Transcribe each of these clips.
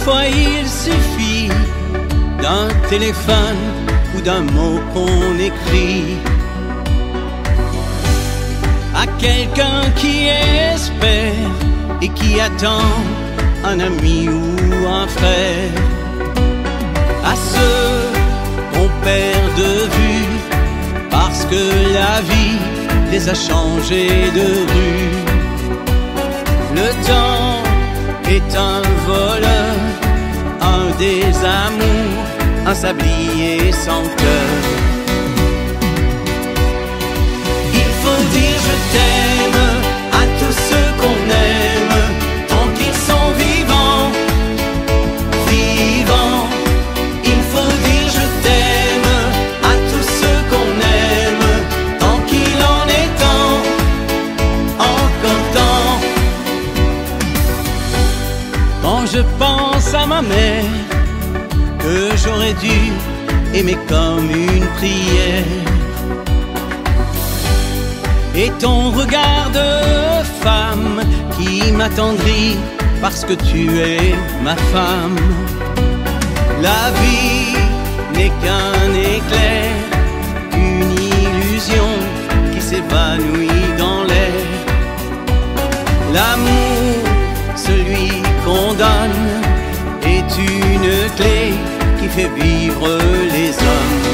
Parfois il suffit d'un téléphone ou d'un mot qu'on écrit à quelqu'un qui espère et qui attend un ami ou un frère, à ceux qu'on perd de vue parce que la vie les a changés de rue. Le temps est un voleur, un désamour, un sablier sans cœur. Il faut dire je t'aime à tous ceux qu'on aime, tant qu'ils sont vivants, vivants. Il faut dire je t'aime à tous ceux qu'on aime, tant qu'il en est temps, encore temps. Quand je pense à ma mère, que j'aurais dû aimer comme une prière, et ton regard de femme qui m'attendrit parce que tu es ma femme. La vie n'est qu'un éclair, une illusion qui s'évanouit dans l'air. L'amour, celui qu'on donne, est une clé qui fait vivre les hommes.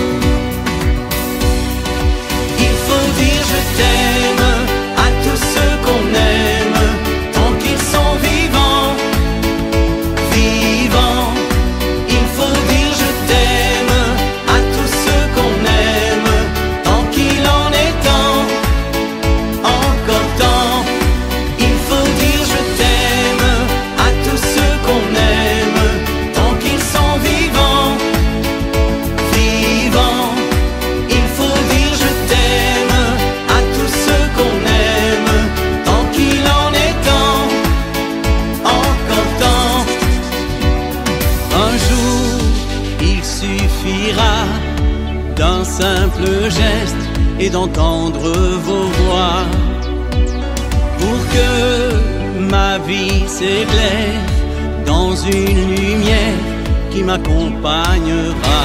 Il faut dire je t'aime à tous ceux qu'on aime, tant qu'ils sont vivants, vivants. Il faut dire je t'aime à tous ceux qu'on aime, tant qu'il en est temps, encore temps. Il faut dire je t'aime à tous ceux qu'on aime, tant qu'ils sont vivants, vivants. Il faut dire je t'aime à tous ceux qu'on aime, tant qu'il en est temps, encore temps. Un jour, il suffira d'un simple geste et d'entendre vos voix pour que ma vie s'éclaire dans une lumière qui m'accompagnera.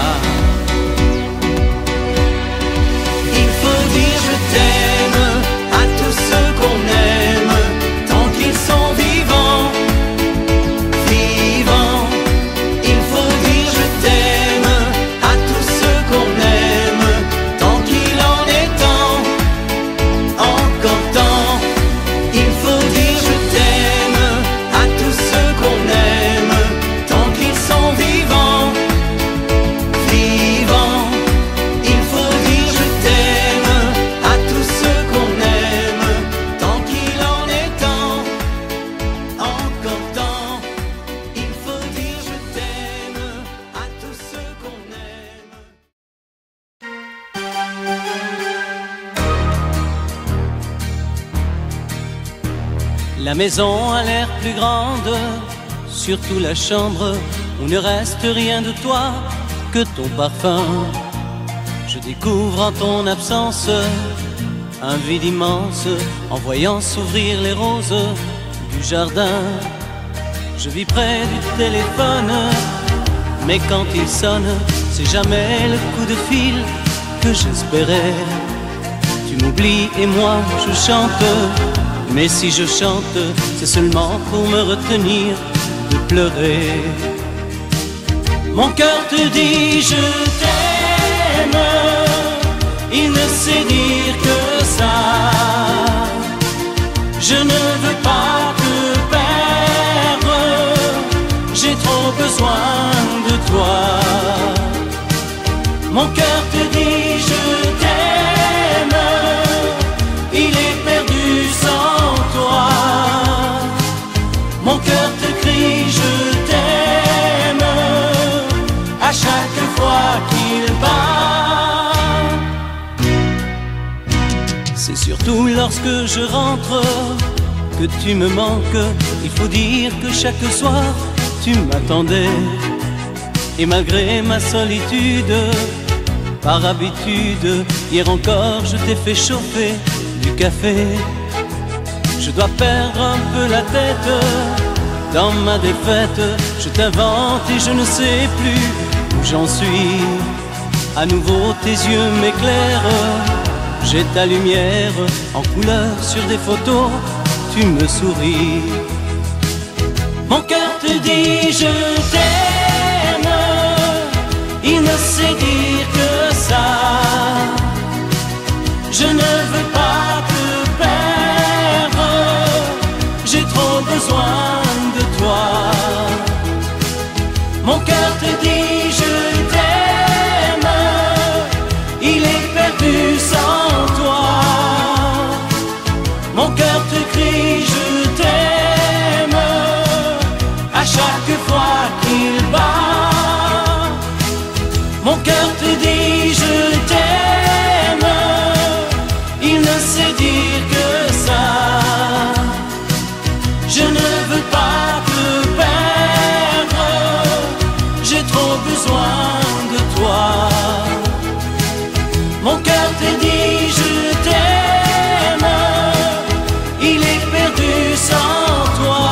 Il faut dire je t'aime à tous ceux qu'on aime, tant qu'ils sont vivants, vivants. Il faut dire je t'aime à tous ceux qu'on aime, tant qu'il en est temps, encore temps. Il faut dire je t'aime à tous ceux qu'on aime, tant qu'ils sont vivants, vivants. Il faut dire je t'aime à tous ceux qu'on aime, tant qu'il en est temps, encore temps. Il faut dire je t'aime à tous ceux qu'on aime. La maison a l'air plus grande, surtout la chambre où ne reste rien de toi que ton parfum. Je découvre en ton absence un vide immense en voyant s'ouvrir les roses du jardin. Je vis près du téléphone, mais quand il sonne, c'est jamais le coup de fil que j'espérais. Tu m'oublies et moi je chante, mais si je chante, c'est seulement pour me retenir de pleurer. Mon cœur te dit je t'aime, il ne sait dire que ça. Je ne veux pas te perdre, j'ai trop besoin de toi. Mon cœur te dit je t'aime, il est perdu sans toi. Mon cœur te crie je t'aime à chaque fois qu'il bat. C'est surtout lorsque je rentre que tu me manques. Il faut dire que chaque soir tu m'attendais, et malgré ma solitude, par habitude, hier encore je t'ai fait chauffer du café. Je dois perdre un peu la tête, dans ma défaite, je t'invente et je ne sais plus où j'en suis. À nouveau tes yeux m'éclairent, j'ai ta lumière en couleur sur des photos, tu me souris. Mon cœur te dit je t'aime, il ne sait dire que ça. Je ne veux pas te perdre, j'ai trop besoin de toi. Mon cœur te dit je t'aime, il est perdu sans toi. Mon cœur te crie je t'aime à chaque fois qu'il bat. Mon cœur te dit je t'aime, il ne sait dire que ça. Je ne veux pas te perdre, j'ai trop besoin de toi. Mon cœur te dit je t'aime, il est perdu sans toi.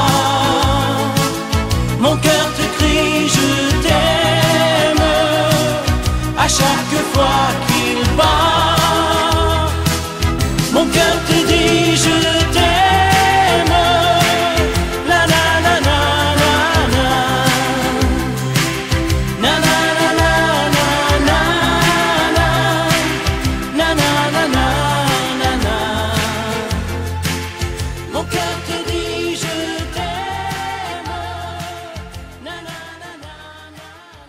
Mon cœur te crie je t'aime à chaque fois qu'il bat. Mon cœur te dit je t'aime, la la la la la la, na na na na na na na, na na na na na na. Mon cœur te dit je t'aime, na na na na na.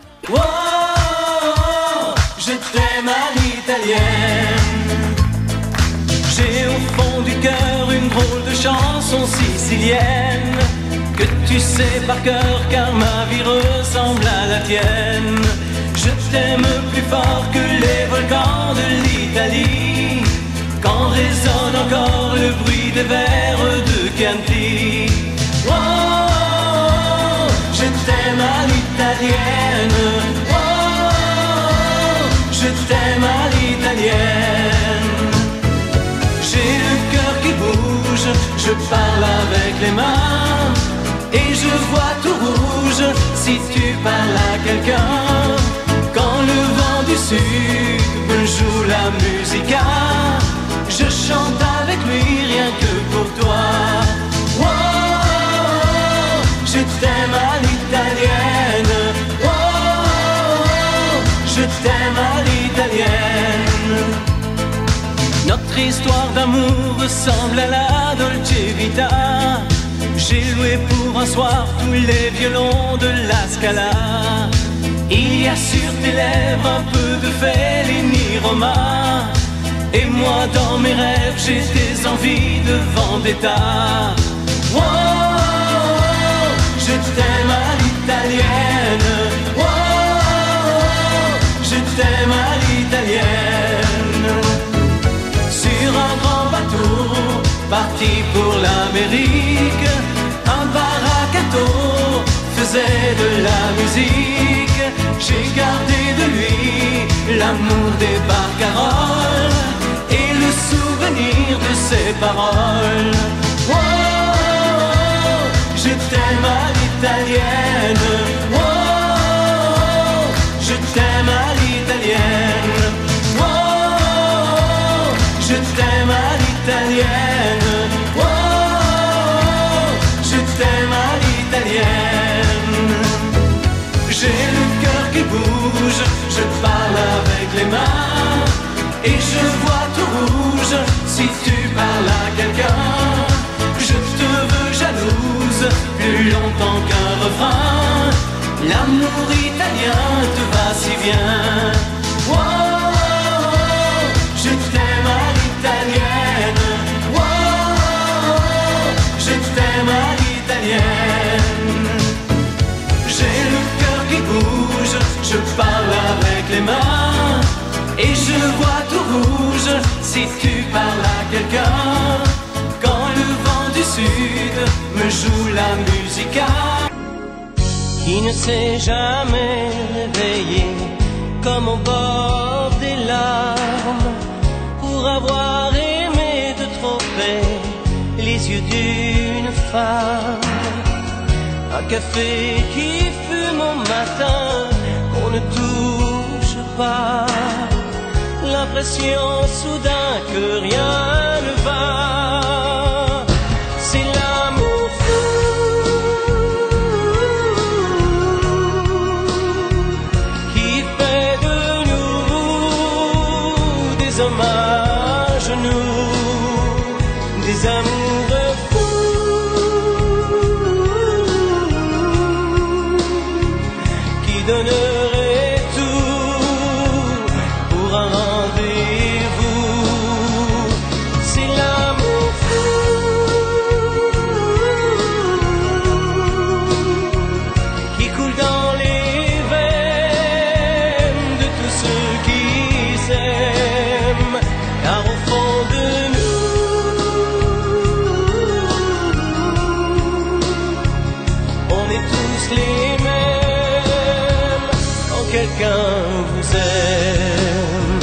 Oh, je t'aime à l'italienne. J'ai au fond du cœur une drôle de chanson sicilienne que tu sais par cœur car ma vie ressemble à la tienne. Je t'aime plus fort que les volcans de l'Italie, quand résonne encore le bruit des vers de Chianti. Oh, je t'aime à l'italienne. Oh, je t'aime à l'italienne. J'ai le cœur qui bouge, je parle avec les mains et je vois tout rouge si tu parles à quelqu'un. Quand le vent du sud me joue la musica, je chante avec lui rien que pour toi. Oh, je t'aime à l'italienne. Oh, je t'aime à l'italienne. Notre histoire d'amour ressemble à la Dolce Vita. J'ai loué pour un soir tous les violons de la Scala. Il y a sur tes lèvres un peu de Fellini Roma, et moi dans mes rêves j'ai des envies de vendetta. Oh, je t'aime à l'italienne. Oh, je t'aime à l'italienne. Sur un grand bateau, parti pour l'Amérique, un baracato faisait de la musique. J'ai gardé de lui l'amour des barcaroles et le souvenir de ses paroles. Oh, je t'aime à l'italienne. Oh, je t'aime à l'italienne. Oh, je t'aime à l'italienne. Oh, je t'aime à l'italienne. J'ai le cœur qui bouge, je parle avec les mains et je vois tout rouge si tu parles à quelqu'un. Je te veux jalouse plus longtemps qu'un refrain. L'amour italien te va si bien. Oh, je t'aime à l'italienne. Oh, je t'aime à l'italienne. J'ai le cœur qui bouge, je parle avec les mains et je vois tout rouge si tu parles à quelqu'un. Quand le vent du sud me joue la musica. Qui ne s'est jamais réveillé comme au bord des larmes pour avoir aimé de trop près les yeux d'une femme. café qui fume au matin, qu'on ne touche pas. L'impression soudain que rien ne va. C'est l'amour fou qui fait de nous des hommes à genoux, des amoureux fous qui donneraient tout pour un rendez-vous. C'est l'amour fou qui coule dans les veines de tous ceux qui s'aiment, car au fond de les mêmes quand quelqu'un vous aime.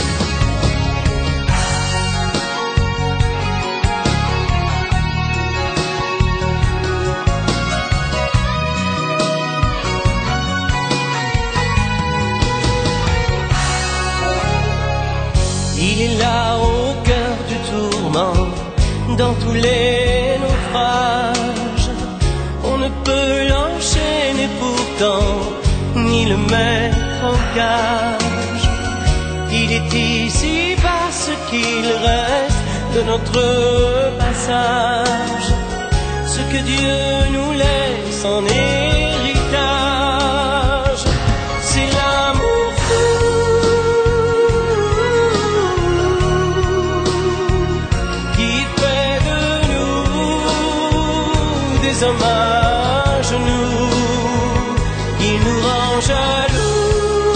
Il est là au cœur du tourment, dans tous les naufrages. On ne peut l'enchaîner pourtant, ni le mettre en cage. Il est ici parce qu'il reste de notre passage ce que Dieu nous laisse en héritage. C'est l'amour fou qui fait de nous des hommes à genoux, il nous rend jaloux,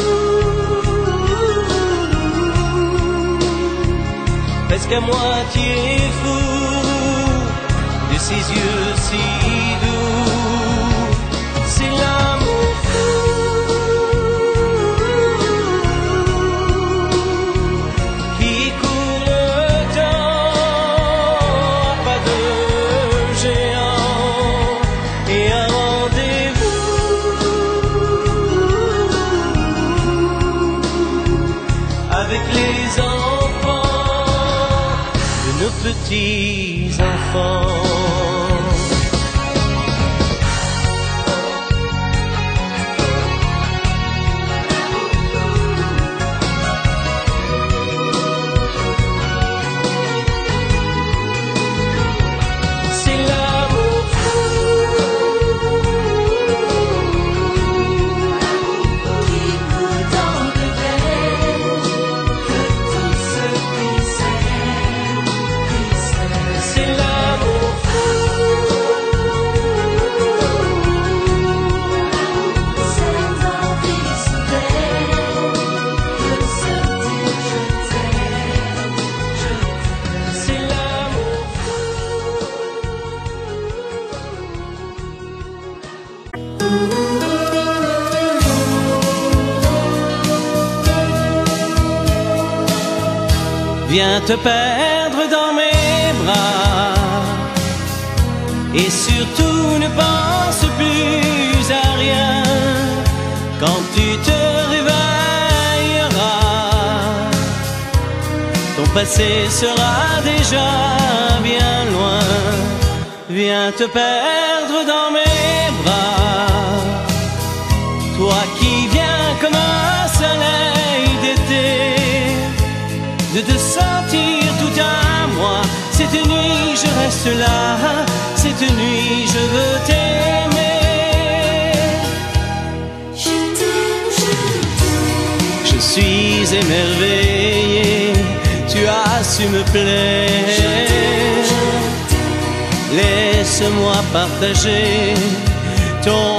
presque à moitié fou de ses yeux si doux. C'est l'amour fou qui court le temps à pas de géant et un avec les enfants de nos petits enfants. C'est l'amour fou qui coule dans le veines. C'est l'amour fou Cette envie soudaine de se dire je t'aime, je t'aime. c'est l'amour fou. Viens te perdre dans mes bras et surtout ne pense plus à rien quand tu te réveilleras. Ton passé sera déjà bien loin. Viens te perdre dans mes bras, toi qui viens comme un soleil d'été, de te sentir tout à moi. Cette nuit je reste là, cette nuit je veux t'aimer. Je t'aime, je t'aime. Je suis émerveillé, tu as su me plaire. Laisse-moi partager ton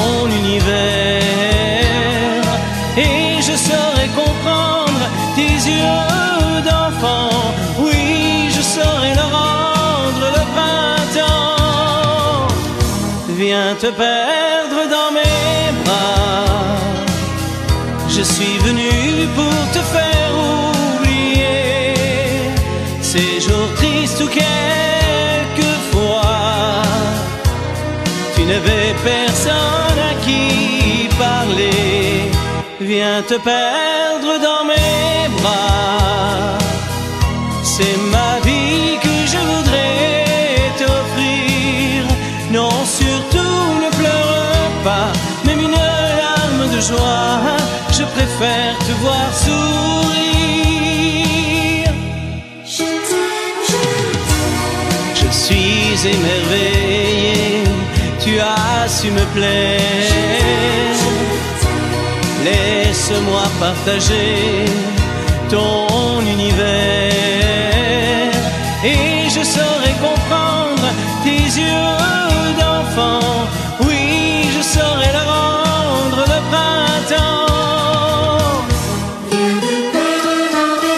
univers et je saurai comprendre tes yeux d'enfant. Oui, je saurai leur rendre le printemps. Viens te perdre dans mes bras. Je suis venu pour te faire oublier ces jours tristes où quelquefois tu n'avais personne viens te perdre dans mes bras. C'est ma vie que je voudrais t'offrir. Non, surtout ne pleure pas, même une larme de joie. Je préfère te voir sourire. Je t'aime, je t'aime. Je suis émerveillé, tu as su me plaire. Laisse-moi partager ton univers et je saurai comprendre tes yeux d'enfant. Oui, je saurai leur rendre le printemps. Viens me perdre dans mes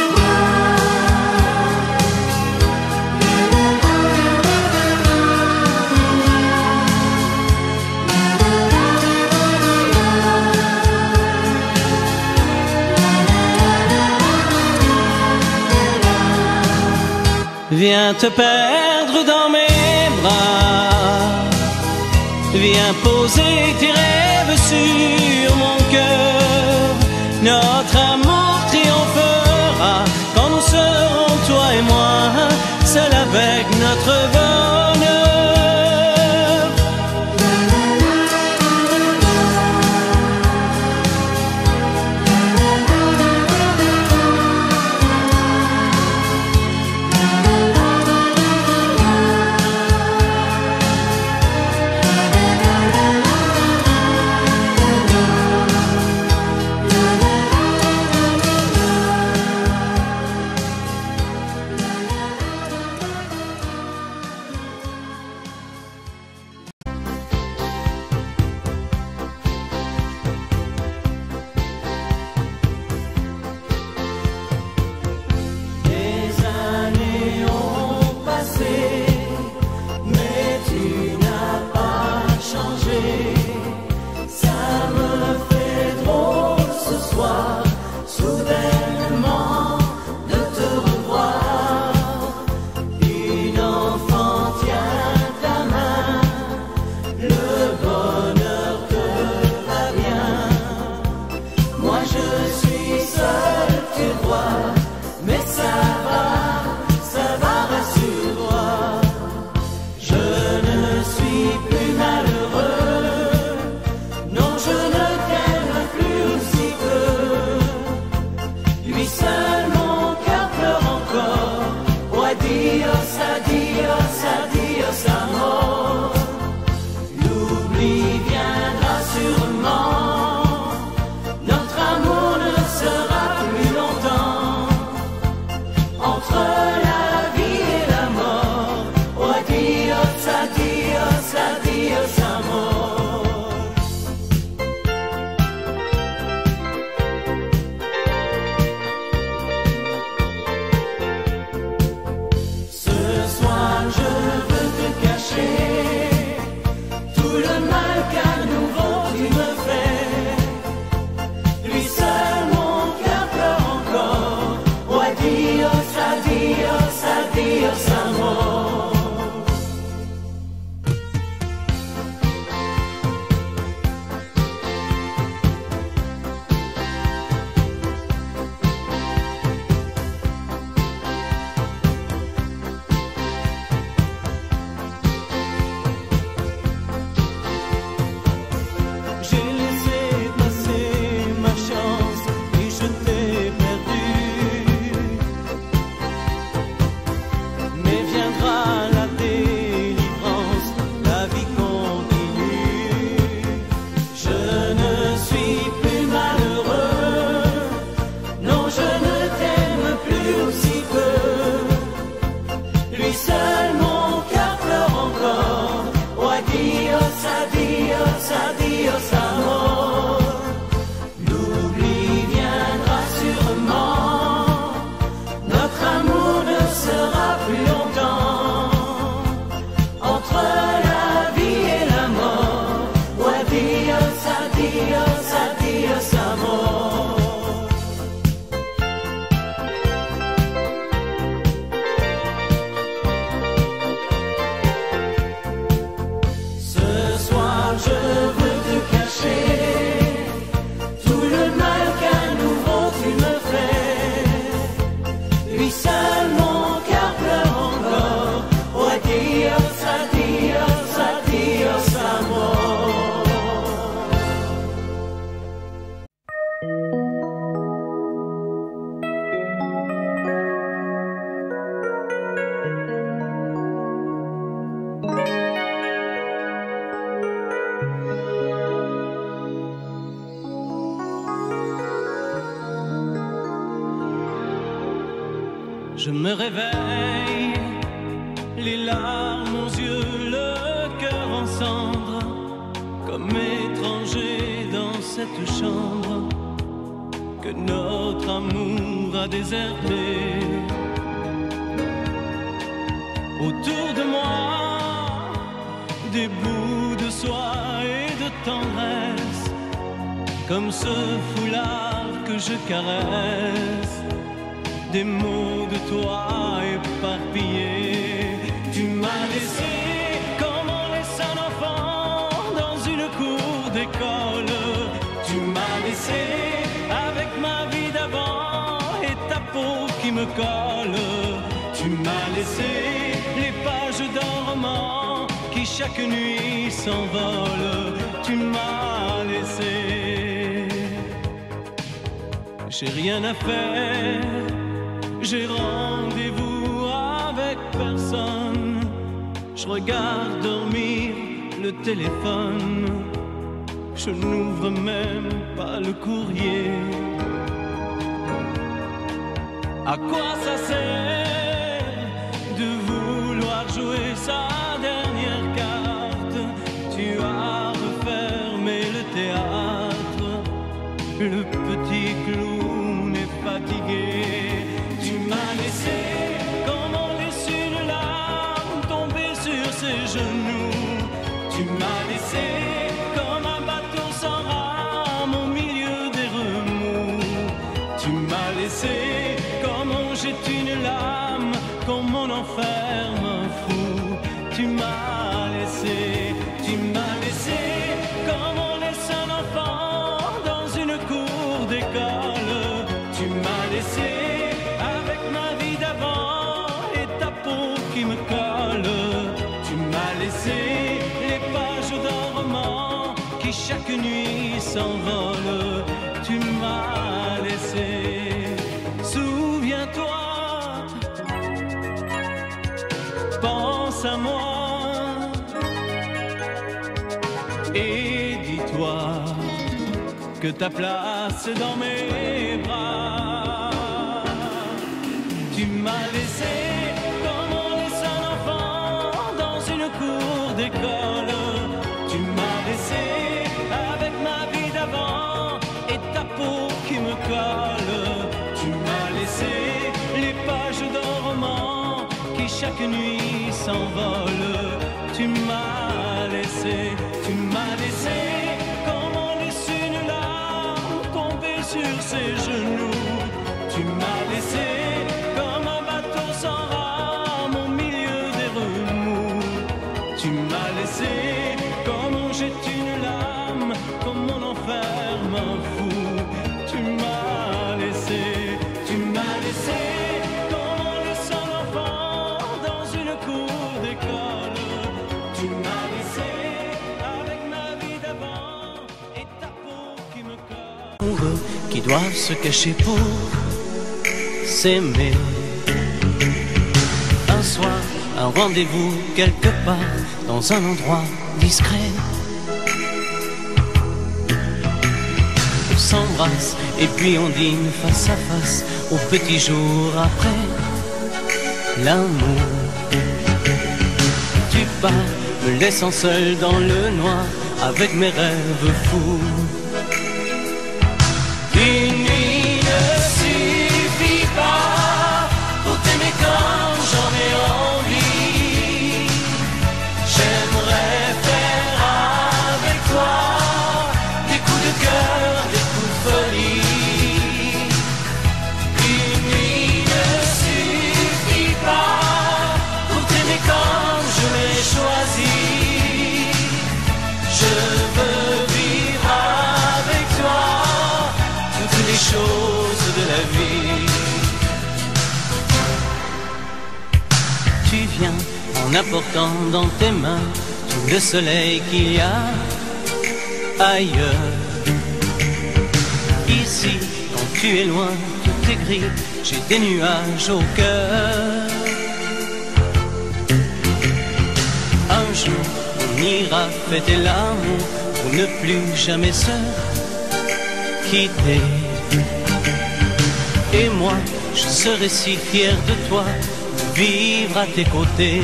Viens te perdre dans mes bras. Viens poser tes rêves sur mon cœur. Notre amour triomphera quand nous serons, toi et moi, seuls avec notre bonheur. Je me réveille, les larmes aux yeux, le cœur en cendres, comme étranger dans cette chambre que notre amour a déserté. Autour de moi, des bouts de soie et de tendresse, comme ce foulard que je caresse, des mots de toi éparpillés. Tu m'as laissé comme on laisse un enfant dans une cour d'école. Tu m'as laissé avec ma vie d'avant et ta peau qui me colle. Tu m'as laissé les pages d'un roman qui chaque nuit s'envole. Tu m'as laissé. J'ai rien à faire, j'ai rendez-vous avec personne. Je regarde dormir le téléphone, je n'ouvre même pas le courrier. À quoi ça sert de vouloir jouer sa dernière carte? Tu as refermé le théâtre, le petit clown est fatigué. Tu m'as laissé comme on laisse une larme tomber sur ses genoux. Tu m'as laissé comme un bateau sans rame au milieu des remous. Tu m'as laissé comme on jette une lame, comme on enferme un fou. Tu m'as laissé, tu m'as laissé comme on laisse un enfant dans une cour d'école. Tu m'as laissé avec ma vie d'avant et ta peau qui me colle. Tu m'as laissé les pages d'un roman qui chaque nuit s'envole. Tu m'as laissé. Souviens-toi, pense à moi et dis-toi que ta place est dans mes bras. Tu m'as laissé comme on laisse un enfant dans une cour d'école. Tu m'as laissé avec ma vie d'avant et ta peau qui me colle. Tu m'as laissé les pages d'un roman qui chaque nuit s'envole. Tu m'as laissé, tu m'as laissé comme on laisse une larme tomber sur ses genoux. Tu m'as laissé comme un bateau sans rame au milieu des remous. Tu m'as laissé comme on jette une lame, comme on enferme un fou. Tu m'as laissé, tu m'as laissé comme on laisse un enfant dans une cour d'école. Tu m'as laissé avec ma vie d'avant et ta peau qui me colle. Qui doivent se cacher pour s'aimer. Un soir, un rendez-vous quelque part dans un endroit discret. On s'embrasse et puis on dîne face à face au petit jour après l'amour. Tu pars, me laissant seul dans le noir avec mes rêves fous. Une nuit ne suffit pas pour t'aimer quand j'en ai envie. J'aimerais faire avec toi des coups de cœur, des coups de folie. Une nuit ne suffit pas pour t'aimer comme je l'ai choisi. Je veux vivre avec toi toutes les choses de la vie. Tu viens en apportant dans tes mains tout le soleil qu'il y a ailleurs. Ici, quand tu es loin, tout est gris, j'ai des nuages au cœur. Un jour, on ira fêter l'amour pour ne plus jamais se quitter. Et moi, je serai si fier de toi, de vivre à tes côtés.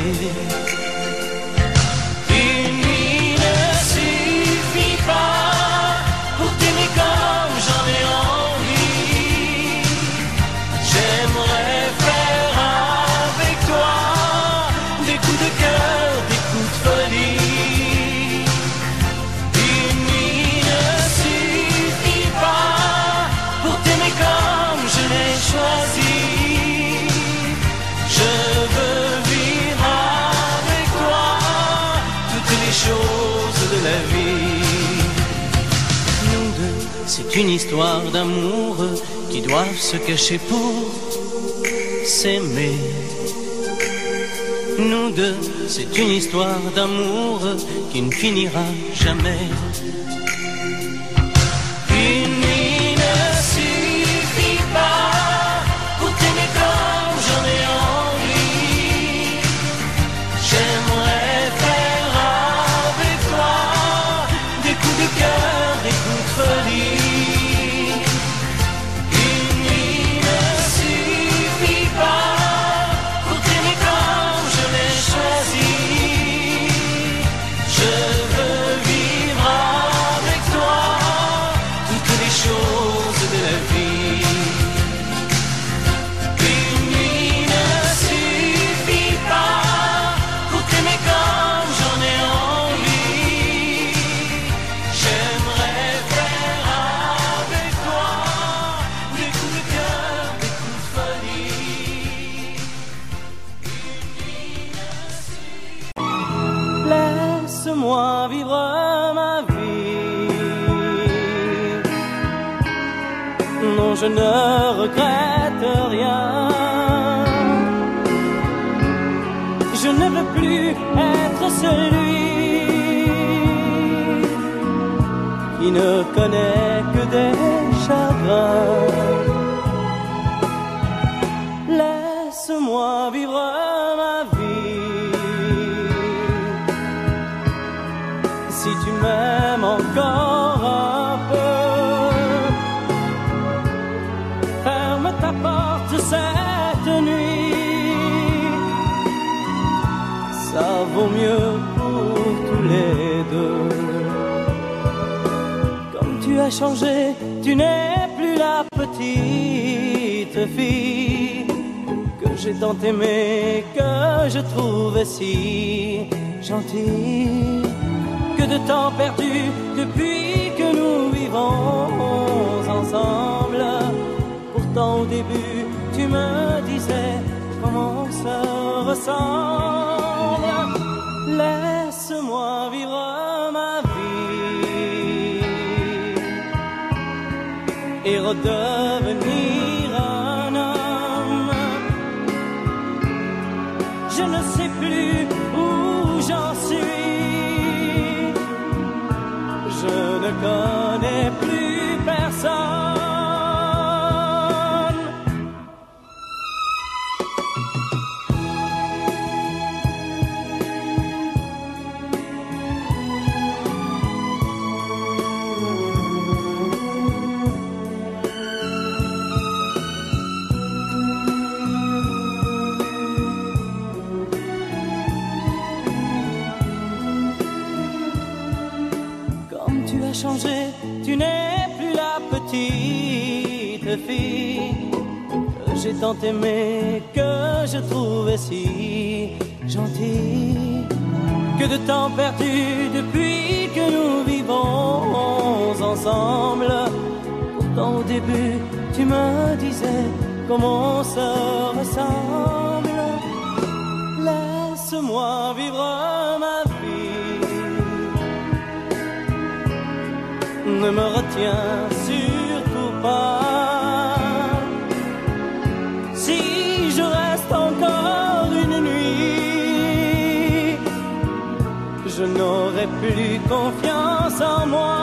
Une nuit ne suffit pas pour t'aimer comme j'en ai envie. J'aimerais faire avec toi des coups de cœur, des coups de folie. Une nuit ne suffit pas pour t'aimer comme je l'ai choisi. Je veux vivre avec toi toutes les choses de la vie. Nous deux, c'est une histoire d'amour qui doivent se cacher pour s'aimer. Nous deux, c'est une histoire d'amour qui ne finira jamais. Une nuit ne suffit pas pour t'aimer comme j'en ai envie. J'aimerais faire avec toi des coups de cœur, des coups de folie. Une nuit ne suffit pas pour t'aimer comme je l'ai choisi. Je veux vivre avec toi toutes les choses de la vie. Une nuit ne suffit pas pour t'aimer comme j'en ai envie. J'aimerais faire avec toi des coups de cœur, des coups de folie. Laisse-moi vivre ma vie. Non, je ne regrette rien. Je ne veux plus être celui qui ne connaît que des chagrins. Laisse-moi vivre ma vie. Si tu m'aimes encore un peu, ferme ta porte cette nuit. Ça vaut mieux pour tous les deux. Comme tu as changé, tu n'es plus la petite fille que j'ai tant aimée, que je trouvais si gentille. Que de temps perdu depuis que nous vivons ensemble. Pourtant au début tu me disais comment on se ressemble. Laisse-moi vivre ma vie et redevenir un homme. Je ne sais plus où j'en suis. Je ne connais plus personne. Changé, tu n'es plus la petite fille que j'ai tant aimée, que je trouvais si gentille. Que de temps perdu depuis que nous vivons ensemble. Pourtant au début tu me disais comment on se ressemble. Laisse-moi vivre ma vie. Ne me retiens surtout pas. Si je reste encore une nuit, je n'aurai plus confiance en moi.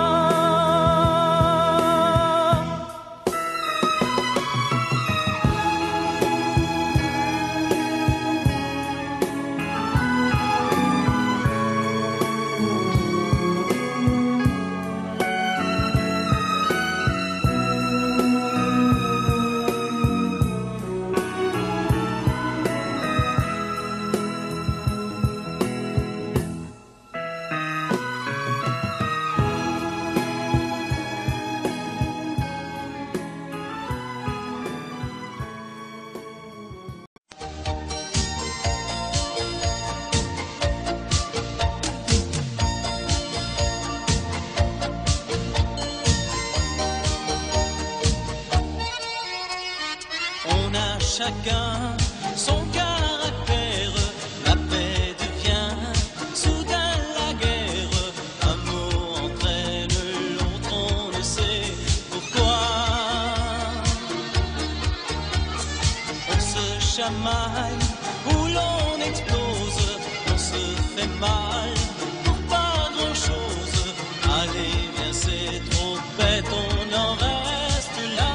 On a chacun son caractère, la paix devient soudain la guerre. Un mot entraîne l'autre, on ne sait pourquoi. On se chamaille ou l'on explose, on se fait mal pour pas grand chose. Allez, viens, c'est trop bête, on en reste là.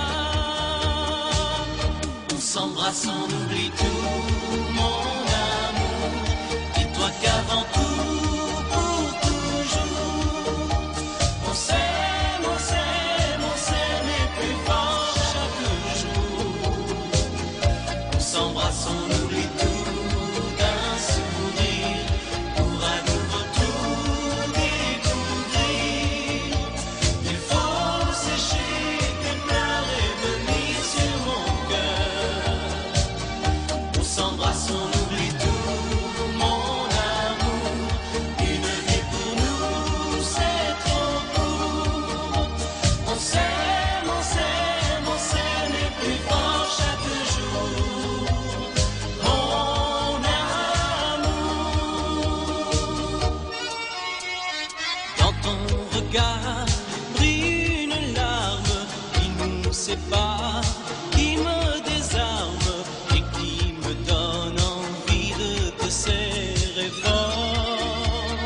On s'embrasse, on oublie tout, mon amour. Dis-toi qu'avant tout, pour toujours, on s'aime, on s'aime, on s'aime et plus fort chaque jour. On s'embrasse, on oublie tout d'un sourire pour à nouveau tout découvrir. Il faut sécher tes pleurs et venir sur mon cœur. On s'embrasse, on oublie tout, mon amour. Une vie pour nous, c'est trop court. On s'aime, on s'aime, on s'aime et plus fort chaque jour. Mon amour. Dans ton regard brille une larme qui nous sépare, qui me désarme et qui me donne envie de te serrer fort.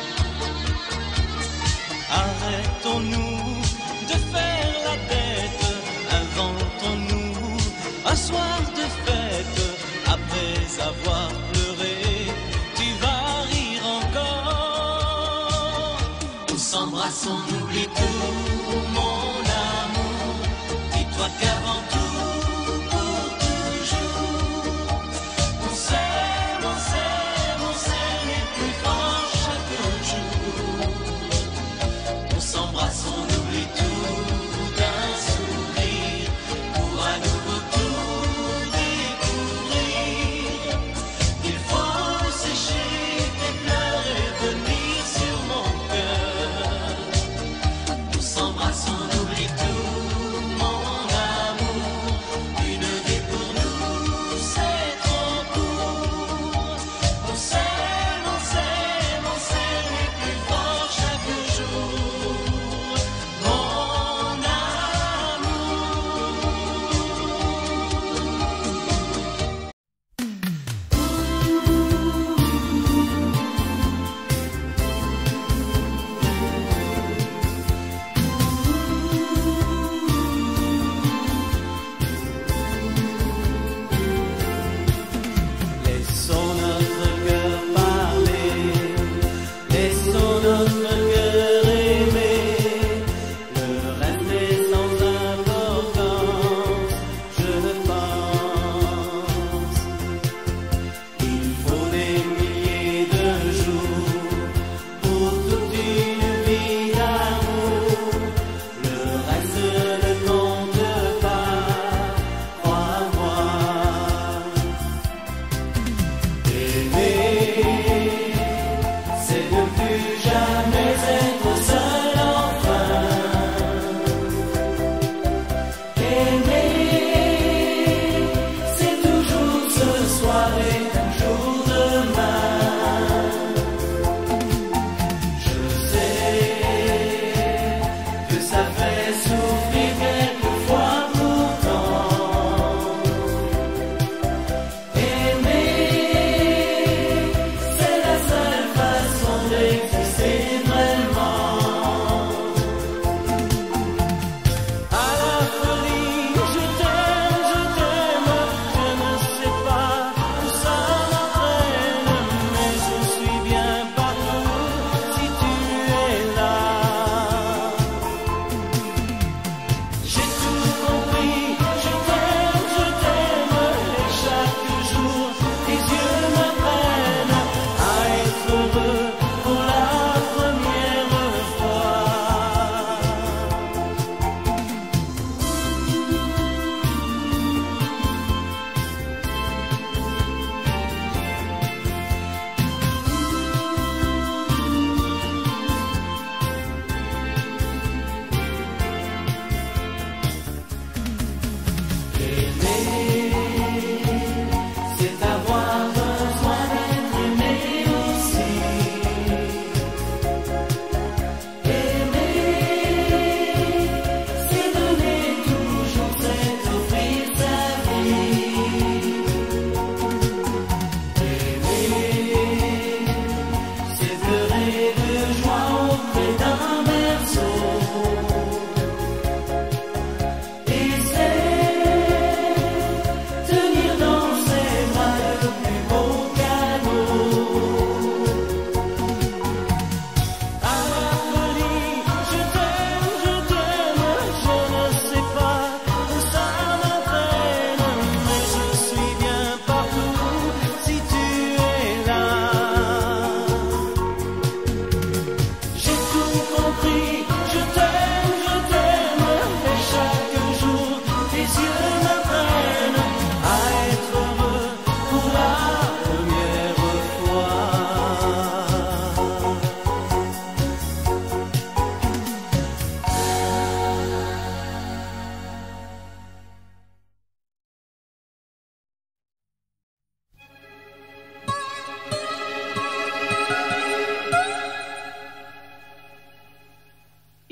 Arrêtons-nous de faire la tête, inventons-nous un soir de fête. Après avoir pleuré, tu vas rire encore. On s'embrasse, on oublie tout, mon amour. Dis-toi qu'avant tout, pour toujours, on s'aime, on s'aime, on s'aime et plus fort chaque jour. On s'embrasse, on oublie tout d'un sourire pour à nouveau tout découvrir. Il faut sécher tes pleurs et venir sur mon cœur. On s'embrasse,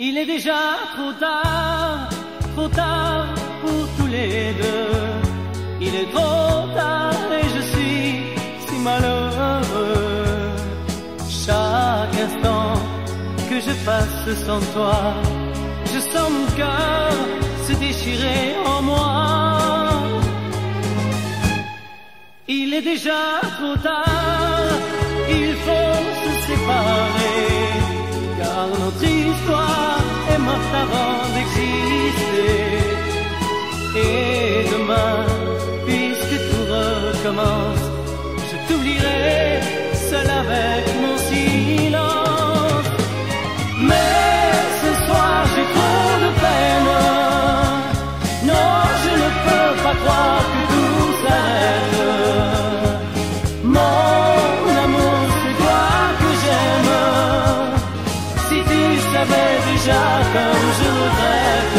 Il est déjà trop tard pour tous les deux. Il est trop tard et je suis si malheureux. Chaque instant que je passe sans toi, je sens mon cœur se déchirer en moi. Il est déjà trop tard, il faut se séparer, car notre histoire est morte avant d'exister. Et demain, puisque tout recommence, je t'oublierai seul avec mon silence. Mais ce soir j'ai trop de peine. Non, je ne peux pas croire que tout s'arrête. Mon amour, c'est toi que j'aime. Si tu savais déjà comme je regrette.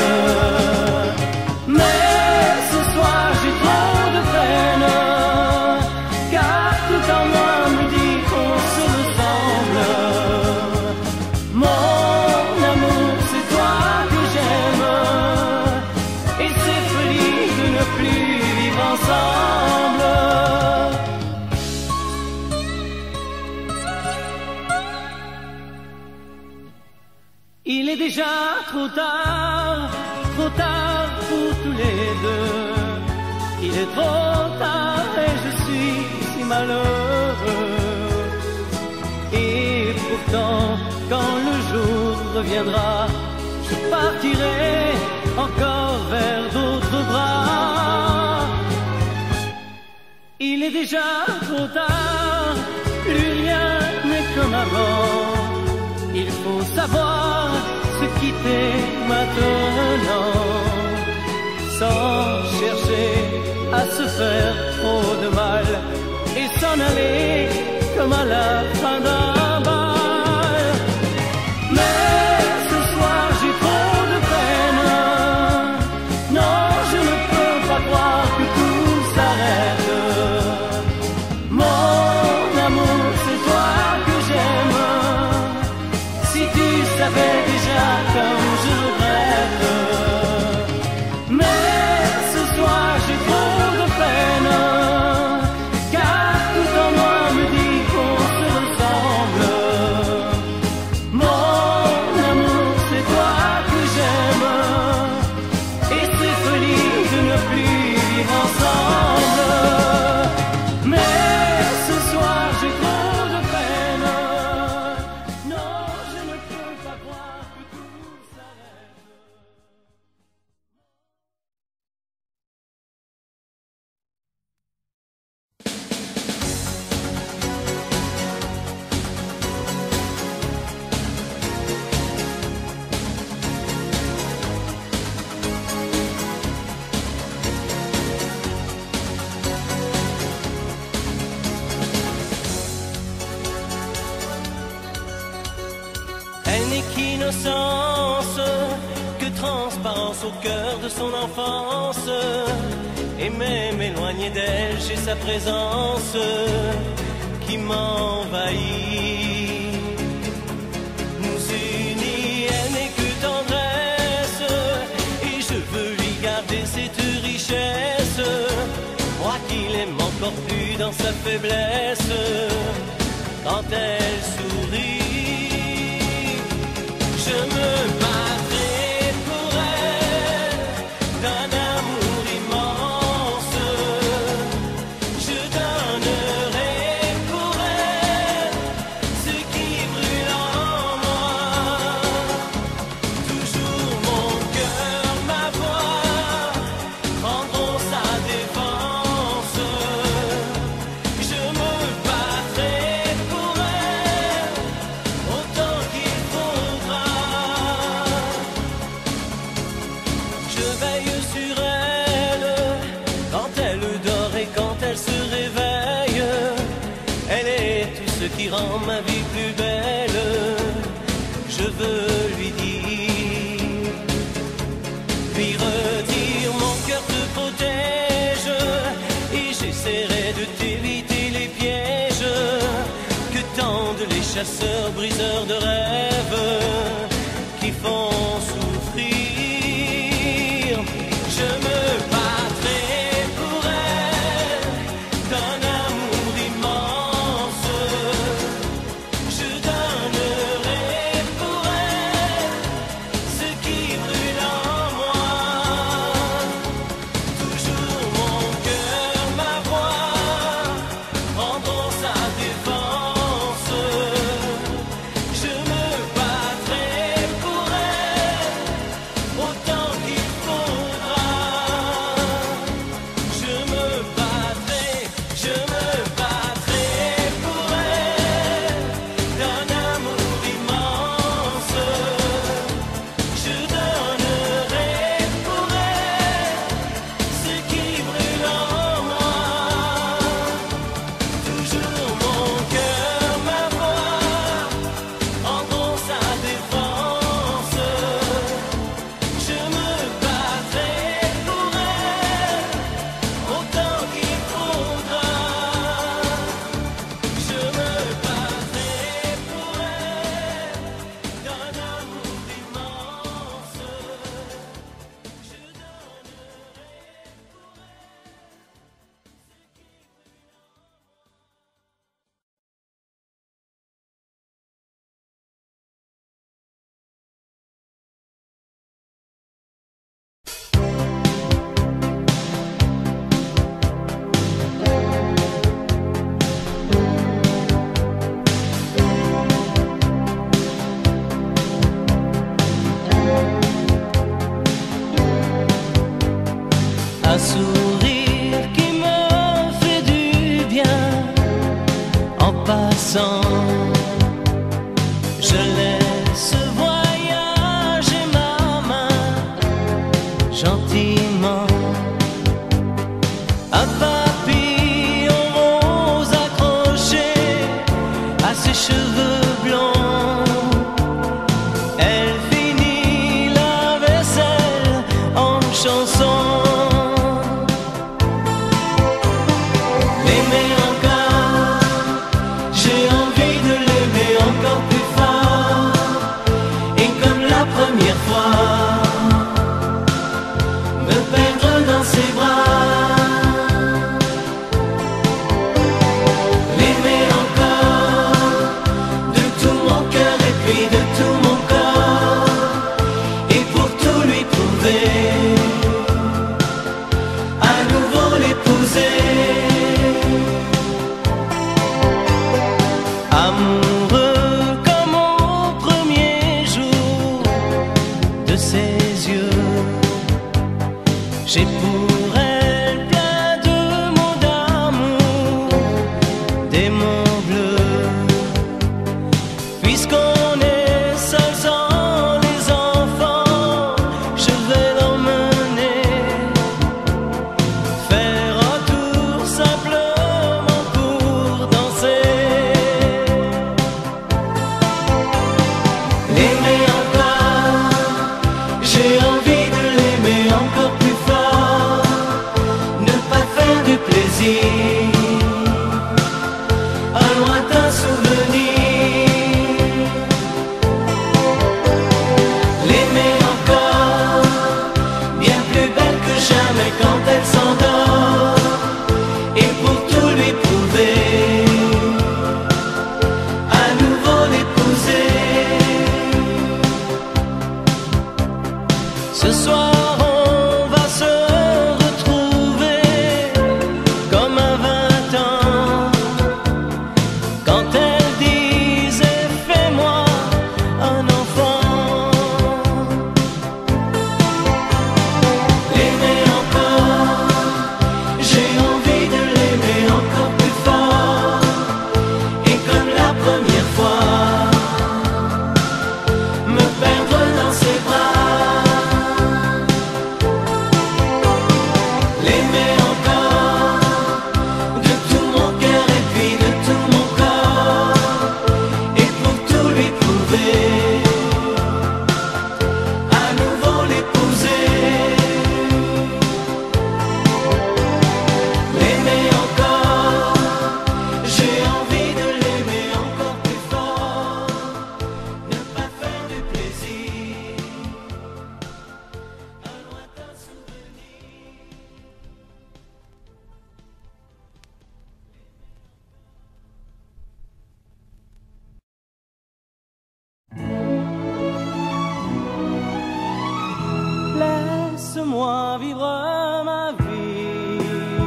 Mais ce soir j'ai trop de peine, car tout en moi me dit qu'on se ressemble. Mon amour, c'est toi que j'aime, et c'est folie de ne plus vivre ensemble. Il est déjà trop tard pour tous les deux. Il est trop tard et je suis si malheureux. Et pourtant, quand le jour reviendra, je partirai encore vers d'autres bras. Il est déjà trop tard, plus rien n'est comme avant. Il faut savoir se quitter maintenant, sans chercher à se faire trop de mal, et s'en aller comme à la fin d'un bal. Mais ce soir j'ai trop de peine. Non, je ne peux pas croire que tout s'arrête. Mon amour, c'est toi que j'aime. Si tu savais déjà comme je regrette. Mais ce soir j'ai trop de peine, car tout en moi me dit qu'on se ressemble. Mon amour, c'est toi que j'aime, et c'est folie de ne plus vivre ensemble. Mais ce soir j'ai trop de peine. Non, je ne peux pas croire que tout s'arrête. Elle n'est qu'innocence, que transparence au cœur de son enfance. Et même éloigné d'elle, j'ai sa présence qui m'envahit. Nous unit, elle n'est que tendresse, et je veux lui garder cette richesse. Moi qui l'aime encore plus dans sa faiblesse, quand elle sourit. Je me battrai pour elle, d'un amour immense. Je donnerai pour elle ce qui brûle en moi. Toujours mon cœur, ma voix prendront sa défense. Je me battrai pour elle autant qu'il faudra. Je veille sur elle quand elle dort et quand elle se réveille. Elle est tout ce qui rend ma vie plus belle. Je veux lui dire, lui redire, mon cœur te protège, et j'essaierai de t'éviter les pièges que tendent les chasseurs briseurs de rêves qui font passant, je laisse voyager ma main gentiment. Un papillon rose accroché à ses cheveux blonds. Elle finit la vaisselle en chanson. L'aimer encore, j'ai envie de l'aimer encore plus fort. Et comme la première fois, me perdre dans ses bras. L'aimer encore, de tout mon cœur et puis de tout mon corps. Et pour tout lui prouver, à nouveau l'épouser. Amoureux comme au premier jour de ses yeux, j'ai pour elle plein de mots d'amour, des mots bleus. Puisqu'on est seul sans les enfants, je vais l'emmener faire un tour simplement pour danser. L'aimer encore, j'ai envie de l'aimer encore plus fort. Ne pas faire du plaisir un lointain souvenir. L'aimer encore, bien plus belle que jamais quand elle s'endort. Et pour tout lui prouver, à nouveau l'épouser. Ce soir on va se retrouver comme à 20 ans, quand elle disait fais-moi un enfant. L'aimer encore, j'ai envie de l'aimer encore plus fort. Et comme la première fois, me perdre dans ses bras. L'aimer encore, de tout mon cœur et puis de tout mon corps. Et pour tout lui prouver, à nouveau l'épouser. L'aimer encore, j'ai envie de l'aimer encore plus fort. Ne pas faire du plaisir un lointain souvenir. Laisse-moi vivre ma vie.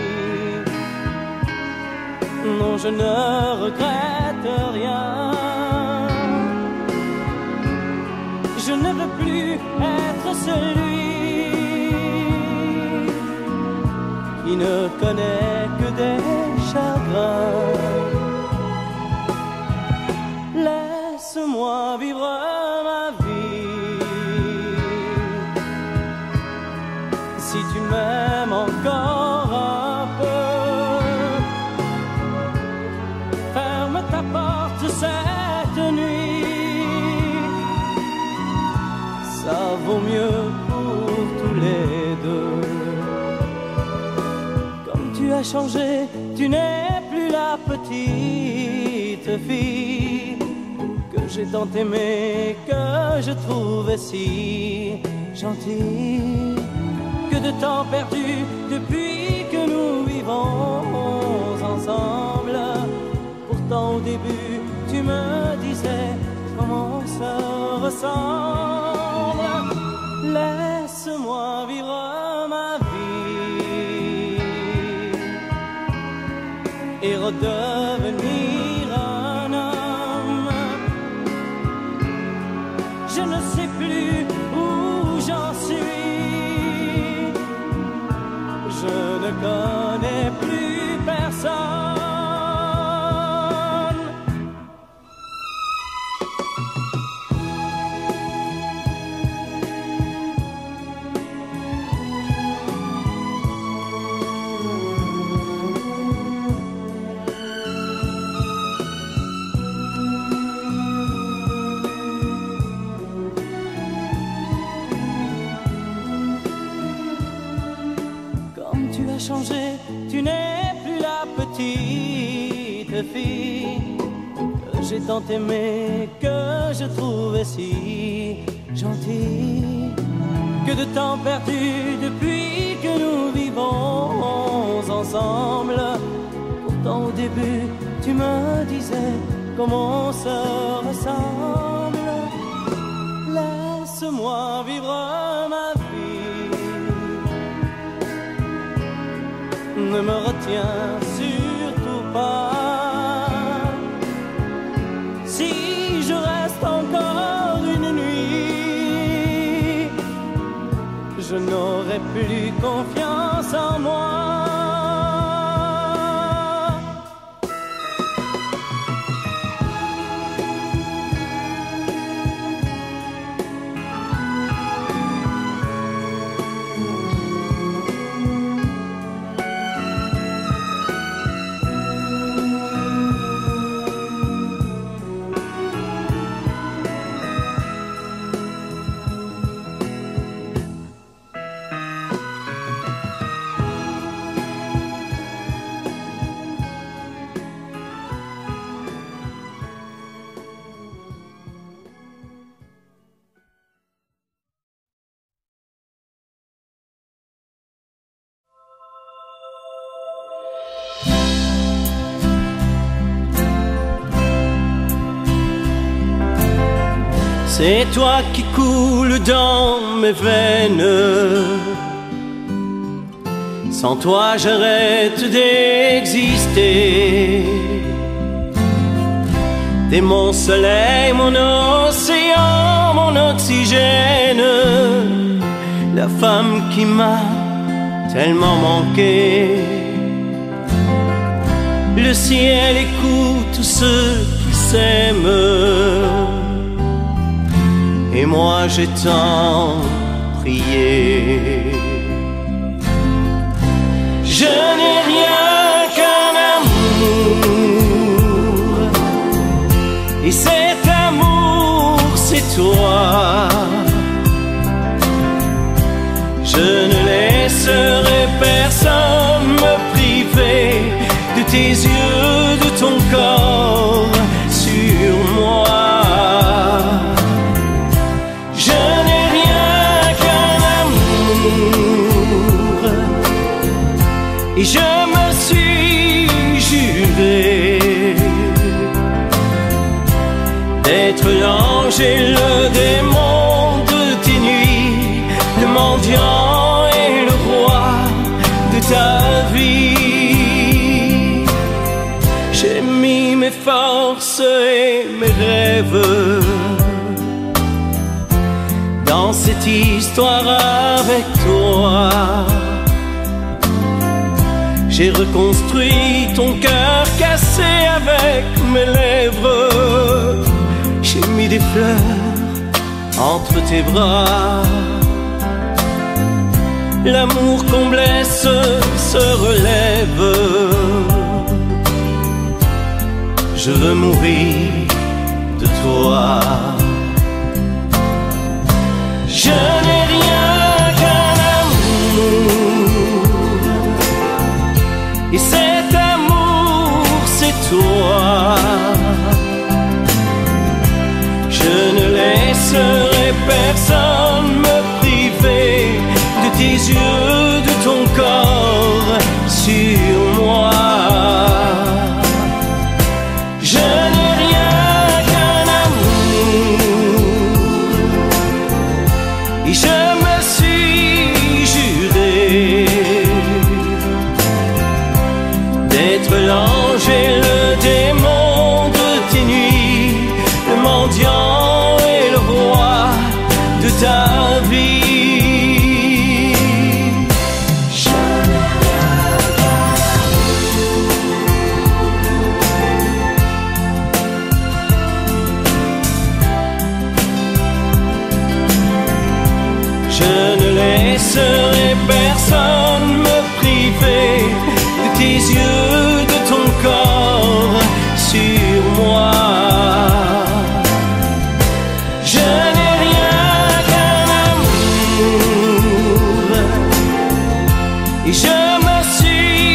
Non, je ne regrette rien. Je ne veux plus être celui qui ne connaît que des chagrins. Laisse-moi vivre ma vie. Si tu m'aimes encore un peu, ferme ta porte cette nuit. Ça vaut mieux pour tous les deux. Comme tu as changé, tu n'es plus la petite fille que j'ai tant aimée, que je trouvais si gentille. Que de temps perdu depuis que nous vivons ensemble. Pourtant au début tu me disais comment on se ressemble. Laisse-moi vivre ma vie et redevenir un homme. Je ne sais plus où j'en suis. Je ne connais plus personne. tu n'es plus la petite fille que j'ai tant aimée, que je trouvais si gentille. Que de temps perdu depuis que nous vivons ensemble. Pourtant au début tu me disais comment on se ressemble. Laisse-moi vivre ma vie, ne me retiens surtout pas. Si je reste encore une nuit, je n'aurai plus confiance en moi. C'est toi qui coule dans mes veines. Sans toi j'arrête d'exister. T'es mon soleil, mon océan, mon oxygène. La femme qui m'a tellement manqué. Le ciel écoute tous ceux qui s'aiment. Et moi j'ai tant prié. Je n'ai rien qu'un amour, et cet amour c'est toi. Je ne laisserai personne me priver de tes yeux, de ton corps sur moi. Et je me suis juré d'être l'ange et le démon de tes nuits, le mendiant et le roi de ta vie. J'ai mis mes forces et mes rêves dans cette histoire avec toi. J'ai reconstruit ton cœur cassé avec mes lèvres. J'ai mis des fleurs entre tes bras. L'amour qu'on blesse se relève. Je veux mourir de toi. Je n'ai rien qu'un amour, et cet amour c'est toi. Je ne laisserai personne me priver de tes yeux, de ton corps sur moi. Je n'ai rien qu'un amour, et je me suis juré d'être l'ange et le démon de tes nuits, le mendiant et le roi de ta vie. Je n'ai rien qu'un Je ne laisserai personne me priver de tes yeux, de ton corps sur moi. Je n'ai rien qu'un amour, et je me suis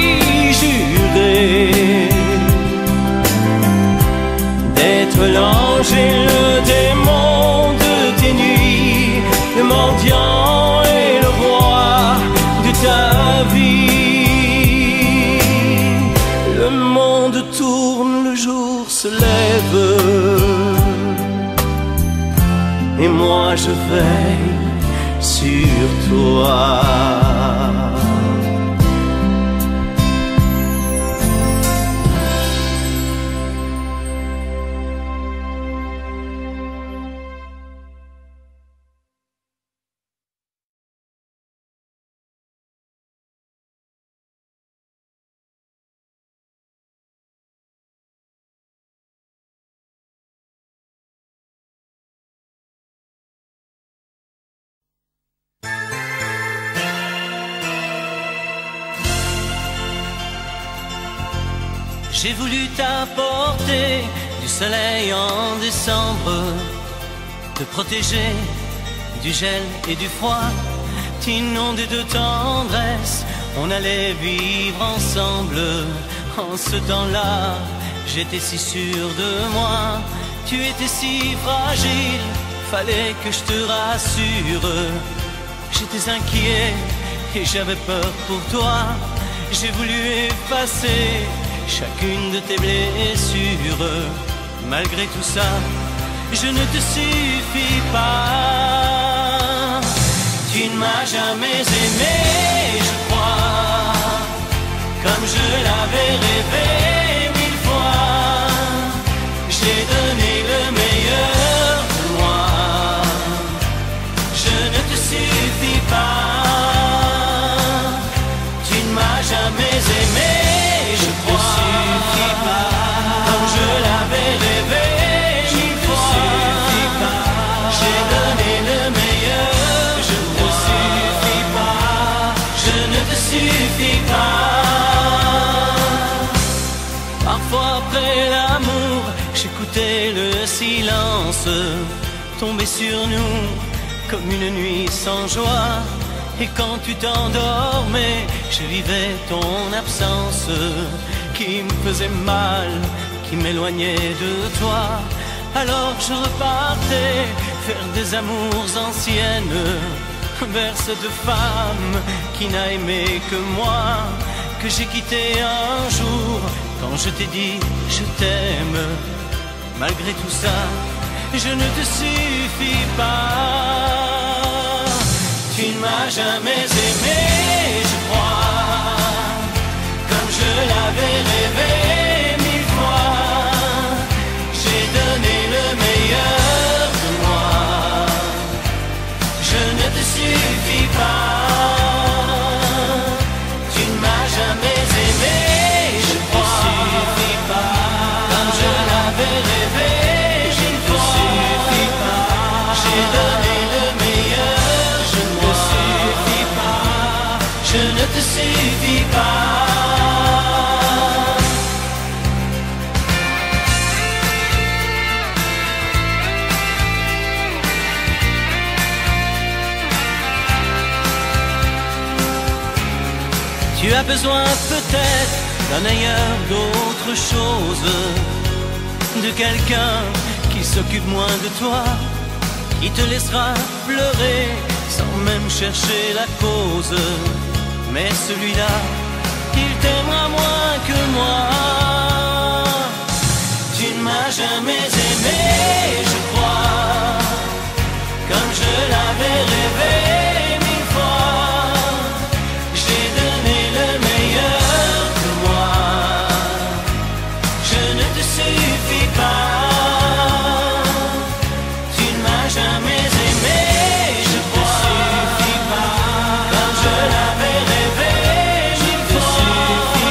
moi je veille sur toi. J'ai voulu t'apporter du soleil en décembre, te protéger du gel et du froid, t'inonder de tendresse, on allait vivre ensemble. En ce temps-là, j'étais si sûr de moi, tu étais si fragile, fallait que je te rassure. J'étais inquiet et j'avais peur pour toi, j'ai voulu effacer chacune de tes blessures. Malgré tout ça, je ne te suffis pas. Tu ne m'as jamais aimé, je crois, comme je l'avais rêvé 1000 fois. J'ai donné le meilleur de moi, je ne te suffis pas. Tu ne m'as jamais aimé, je crois, comme je l'avais rêvé 1000 fois. J'ai donné le meilleur, je ne te suffis pas, je ne te suffis pas. Parfois après l'amour, j'écoutais le silence tomber sur nous comme une nuit sans joie. Et quand tu t'endormais, je vivais ton absence qui me faisait mal, qui m'éloignait de toi. Alors je repartais faire des amours anciennes, vers cette femme qui n'a aimé que moi, que j'ai quitté un jour quand je t'ai dit je t'aime. Malgré tout ça, je ne te suffis pas. Tu ne m'as jamais aimé, je crois, comme je l'avais rêvé 1000 fois. J'ai donné le meilleur de moi, je ne te suffis pas. Tu ne m'as jamais aimé, je crois, comme je l'avais rêvé 1000 fois. J'ai donné le meilleur, je ne te suffis pas, je ne te suffis pas. Tu as besoin peut-être d'un ailleurs, d'autre chose, de quelqu'un qui s'occupe moins de toi, qui te laissera pleurer sans même chercher la cause. Mais celui-là, il t'aimera moins que moi. Tu ne m'as jamais aimé, je crois, comme je l'avais rêvé 1000 fois. J'ai donné le meilleur de moi, je ne te suffis pas. Tu ne m'as jamais aimé, je crois, comme je l'avais rêvé 1000 fois.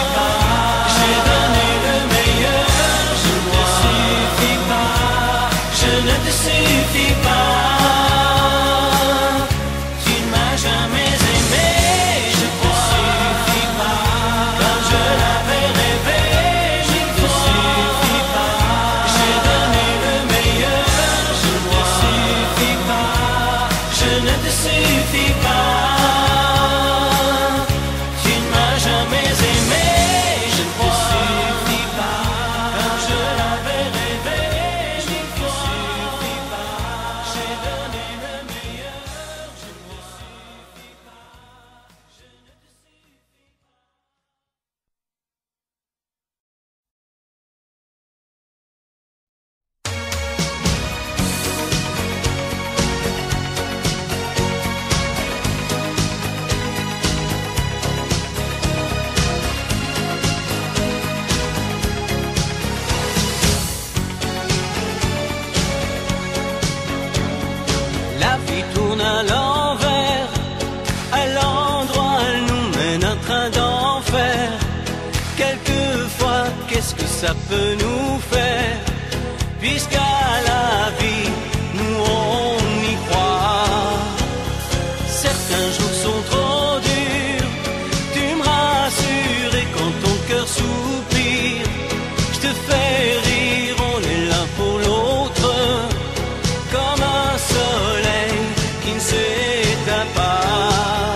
quelquefois, qu'est-ce que ça peut nous faire? Puisqu'à la vie, nous on y croit. Certains jours sont trop durs, tu me rassures, et quand ton cœur soupire, je te fais rire, on est l'un pour l'autre, comme un soleil qui ne s'éteint pas.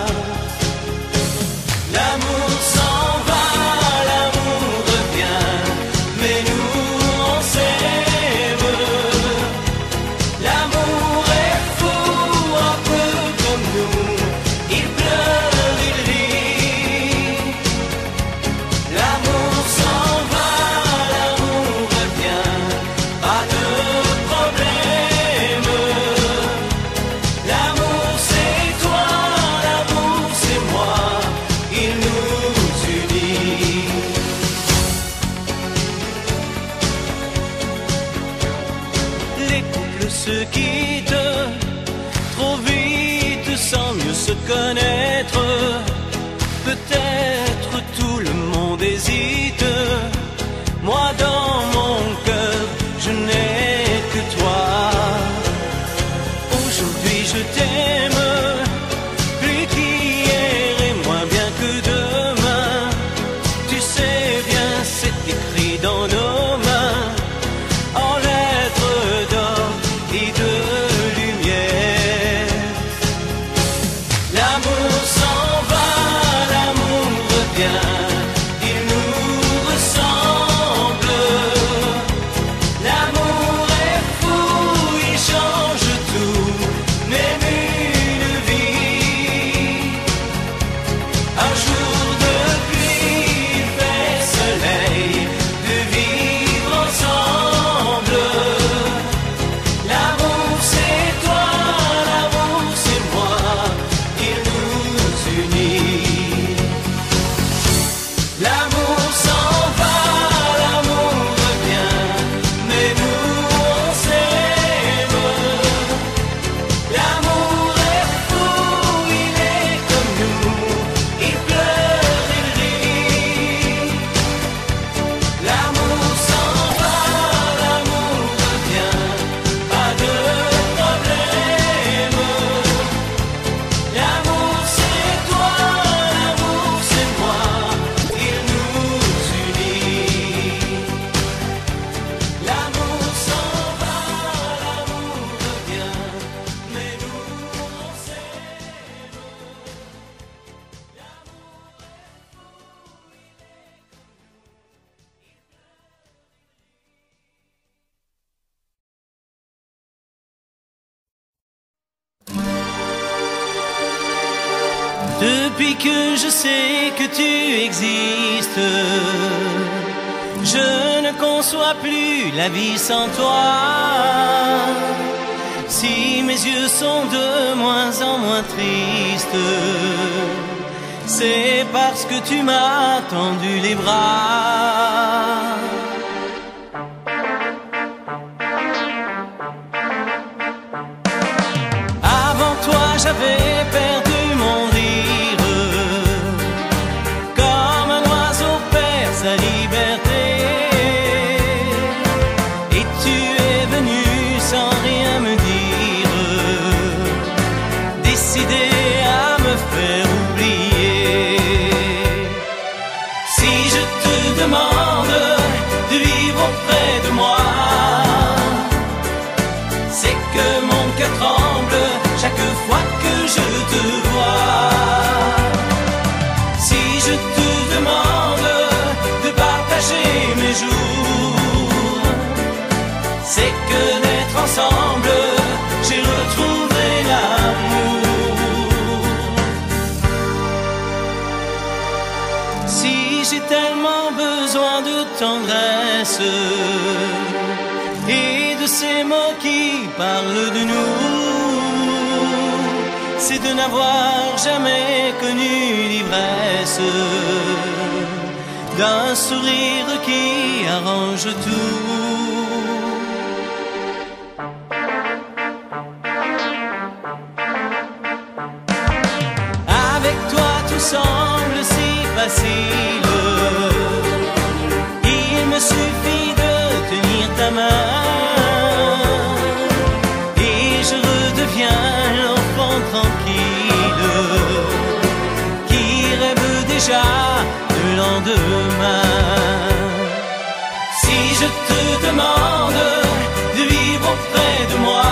L'amour s'en va, l'amour revient, mais nous on s'aime. L'amour est fou, un peu comme nous, il pleure, il rit. L'amour s'en va, l'amour revient, pas de problème. L'amour c'est toi, l'amour c'est moi, il nous unit. Les couples se quittent trop vite sans mieux se connaître. Peut-être tout le monde hésite. Moi dans mon cœur, je n'ai que toi. Aujourd'hui je t'aime, plus qu'hier et moins bien que demain. Tu sais bien, c'est écrit dans nos mains, en lettres d'or et de lumière. L'amour s'en va, l'amour revient, il nous ressemble. L'amour est fou, il change tout, même une vie. Un jour de pluie, il fait soleil, de vivre ensemble. L'amour c'est toi, l'amour c'est moi, il nous unit. L'amour s'en va, l'amour revient, mais nous on s'aime. L'amour est fou, il est comme nous, il pleure, il rit. L'amour s'en va, l'amour revient, pas de problème. L'amour c'est toi, l'amour c'est moi, il nous unit. L'amour s'en va, l'amour revient, mais nous on s'aime. Depuis que je sais que tu existes, je ne conçois plus la vie sans toi. Si mes yeux sont de moins en moins tristes, c'est parce que tu m'as tendu les bras. Avant toi j'avais perdu mon rire, comme un oiseau perd sa liberté. Et tu es venu sans rien me dire, décidé à me faire oublier. Si je te demande de vivre auprès de moi, c'est que mon cœur tremble chaque fois que je te vois. Si je te demande de partager mes jours, c'est que d'être ensemble, j'ai retrouvé l'amour. Si j'ai tellement besoin de tendresse et de ces mots qui parlent de nous, c'est de n'avoir jamais connu l'ivresse d'un sourire qui arrange tout. Avec toi tout semble si facile, lendemain. Si je te demande de vivre auprès de moi,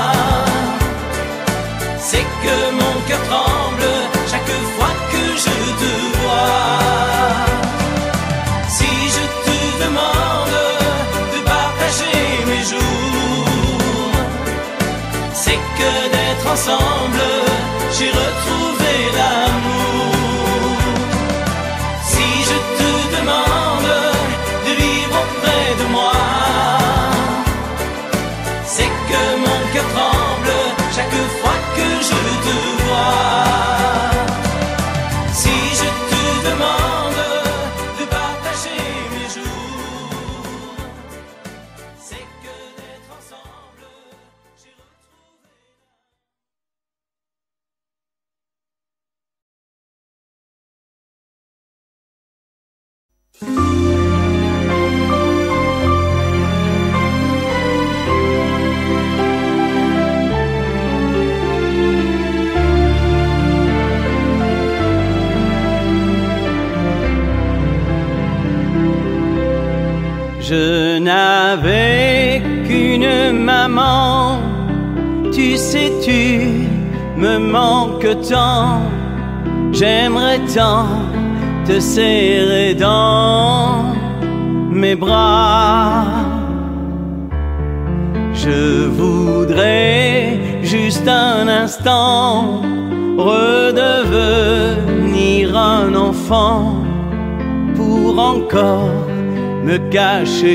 c'est que mon cœur tremble chaque fois que je te vois. Si je te demande de partager mes jours, c'est que d'être ensemble, j'ai retrouvé l'amour. Si je te demande de vivre auprès de moi, c'est que mon cœur tremble chaque fois que je te vois. Si je te demande de partager mes jours, c'est que d'être ensemble, j'ai retrouvé. Je n'avais qu'une maman, tu sais, tu me manques tant. J'aimerais tant te serrer dans mes bras. Je voudrais juste un instant redevenir un enfant pour encore me cacher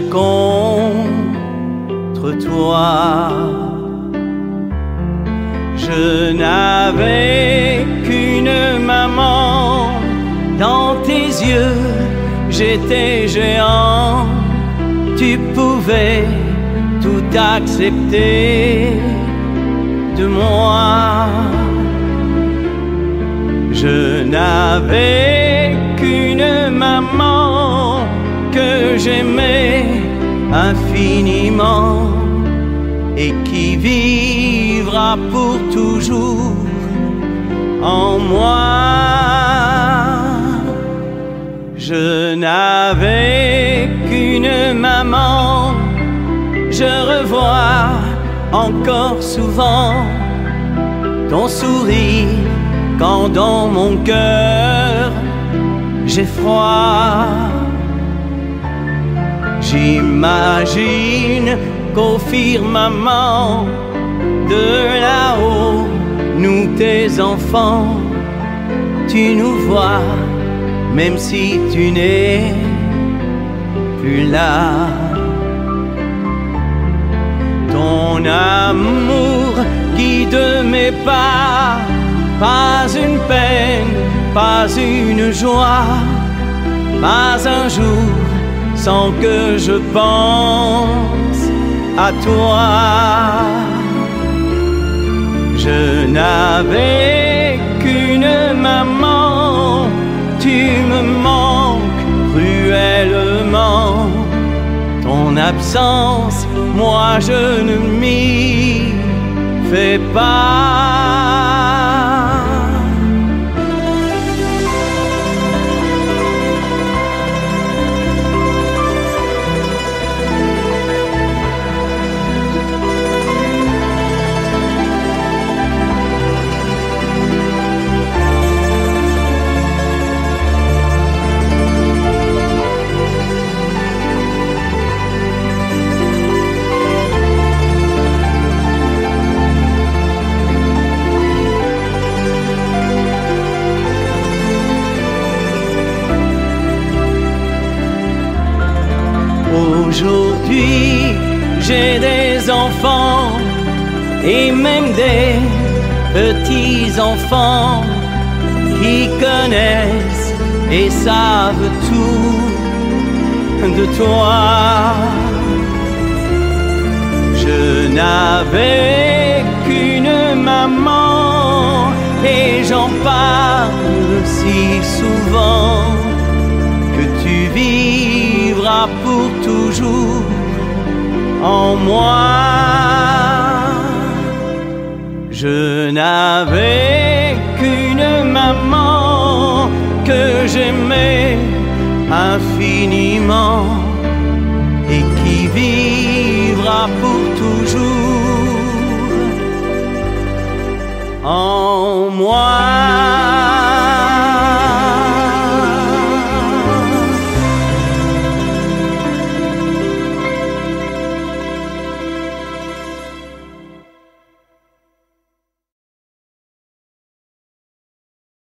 contre toi. Je n'avais qu'une maman, dans tes yeux j'étais géant. Tu pouvais tout accepter de moi. Je n'avais qu'une maman que j'aimais infiniment et qui vivra pour toujours en moi. Je n'avais qu'une maman, je revois encore souvent ton sourire quand dans mon cœur j'ai froid. J'imagine qu'au firmament de là-haut, nous tes enfants, tu nous vois, même si tu n'es plus là. Ton amour guide mes pas, pas une peine, pas une joie, pas un jour sans que je pense à toi. Je n'avais qu'une maman, tu me manques cruellement. Ton absence, moi je ne m'y fais pas. Aujourd'hui, j'ai des enfants et même des petits-enfants qui connaissent et savent tout de toi. Je n'avais qu'une maman et j'en parle si souvent que tu vivras pour toujours en moi. Je n'avais qu'une maman que j'aimais infiniment et qui vivra pour toujours.